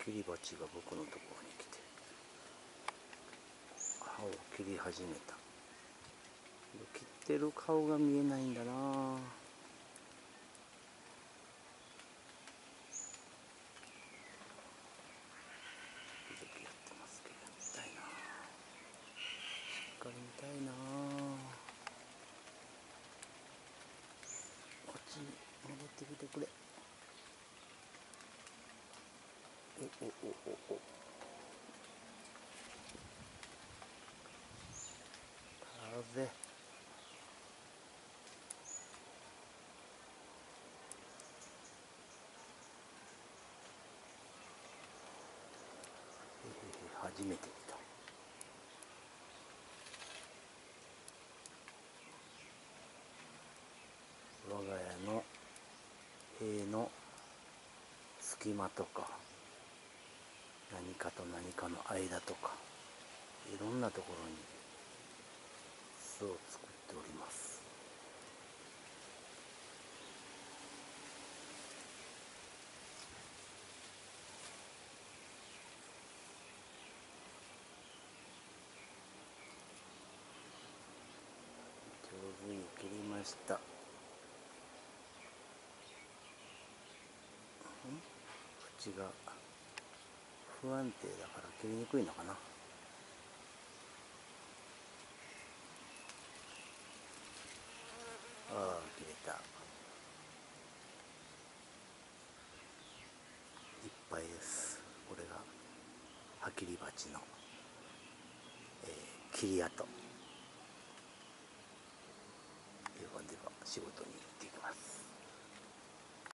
切り鉢が僕のところに来て歯を切り始めた。切ってる顔が見えないんだな。時々やってますけど、見たいな。しっかり見たいな。こっちに戻ってきてくれ。おおおおお。風。初めて見た。我が家の塀の隙間とか何かと何かの間とかいろんなところに巣を作っております。上手に切りました。縁が不安定だから切りにくいのかな。ああ、切れた。いっぱいです。これが歯切り鉢の、切り跡。ではでは仕事に行ってきます。